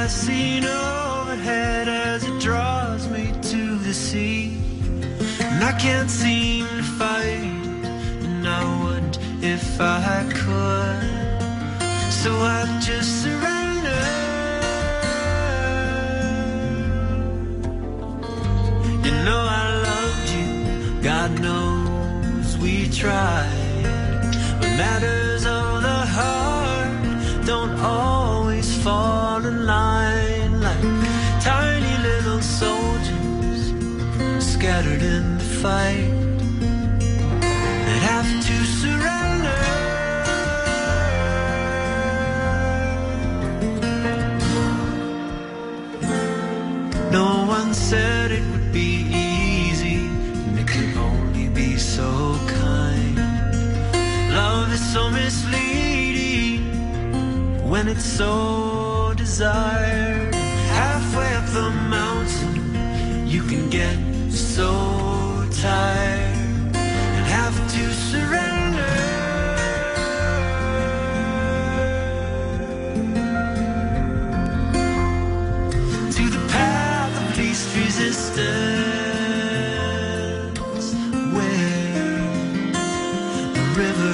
passing overhead as it draws me to the sea. And I can't seem to fight, and I wouldn't if I could. So I just surrender. You know I loved you, God knows we tried. But matters of the heart don't always fall in line, like tiny little soldiers scattered in the fight that have to surrender. No one said it would be easy, and it could only be so kind. Love is so misleading when it's so desired. Halfway up the mountain, you can get so tired and have to surrender. To the path of least resistance, where the river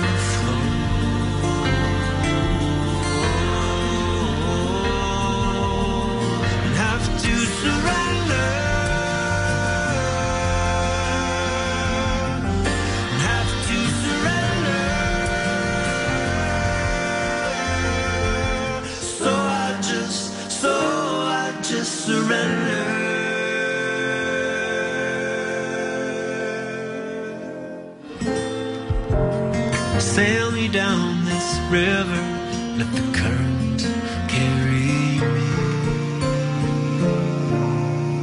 surrender. Sail me down this river, let the